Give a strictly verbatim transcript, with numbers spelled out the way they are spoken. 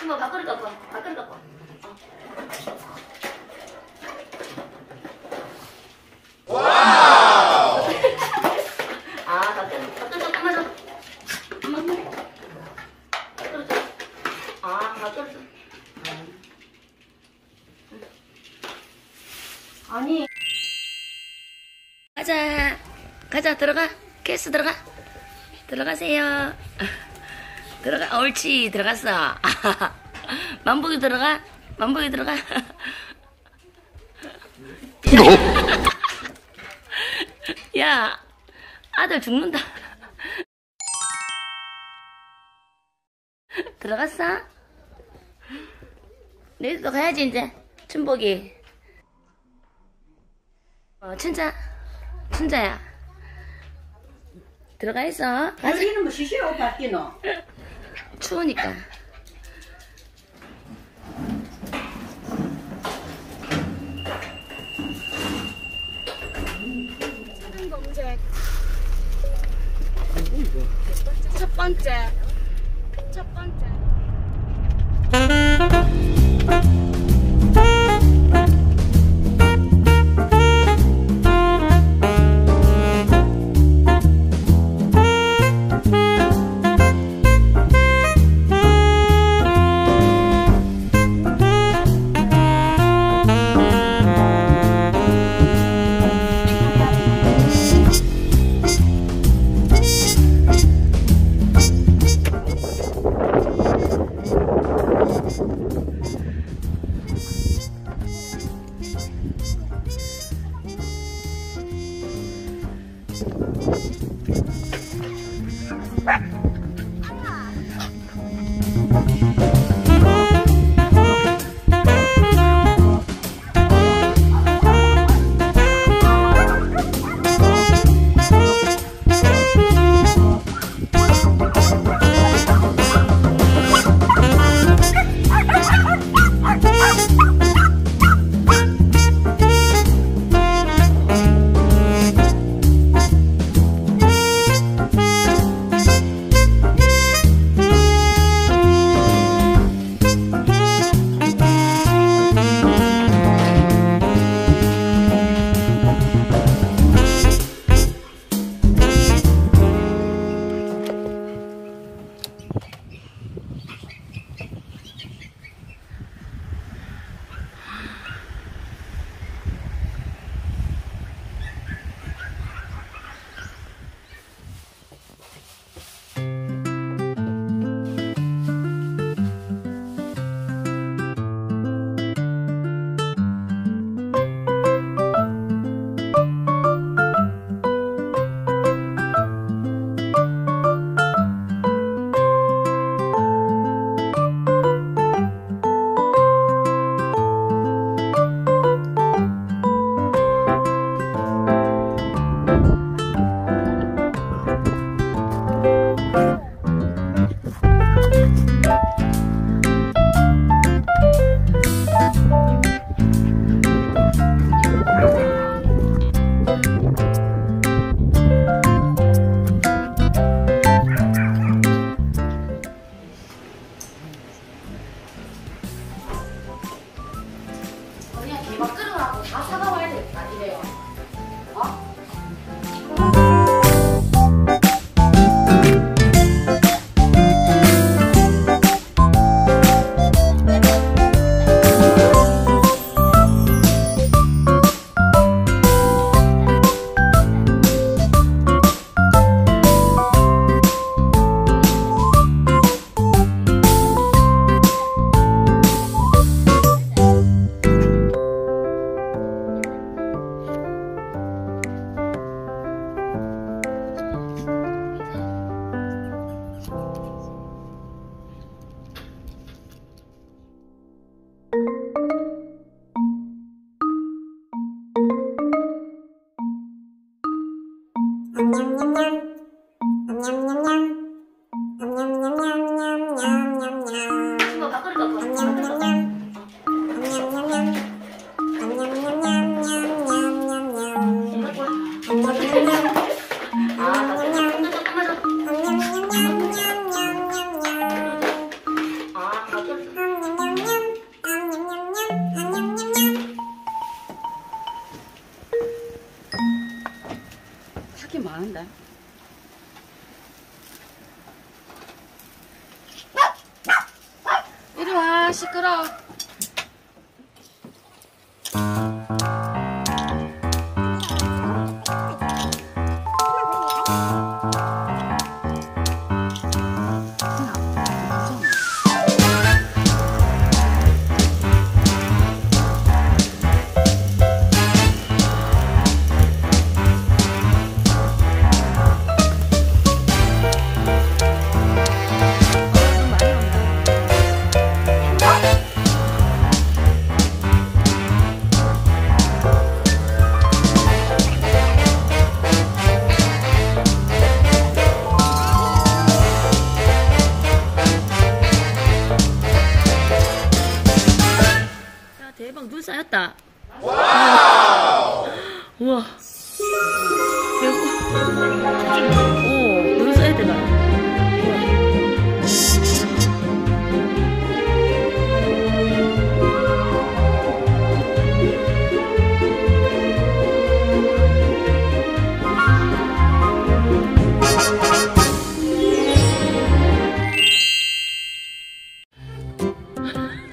친구 밥그릇 갖고 와. 밥그릇 갖고 와. 와우! 아, 밥그릇, 밥그릇 엄마 줘. 엄마 줘. 밥그릇 줘. 아, 밥그릇 줘. 아니. 가자. 가자, 들어가. 케이스 들어가. 들어가세요. 들어가. 옳지. 들어갔어. 만보기 들어가. 만보기 들어가. 야, 아들 죽는다. 들어갔어? 내일도 가야지 이제. 춘복이. 어, 춘자. 춘자야. 들어가 있어. 여기는 뭐 시시하고 바뀌노? 추우니까. 검색. 첫 번째. 첫 번째. 다 사가와야 되겠다, 이래요. 어? 친구 밥그릇 갖고 와. 아, 밥그릇. 나온다. 이리 와, 시끄러. 대박, 눈 쌓였다. 와우! 우와. 대박. 오, 눈 쌓였다. 우와.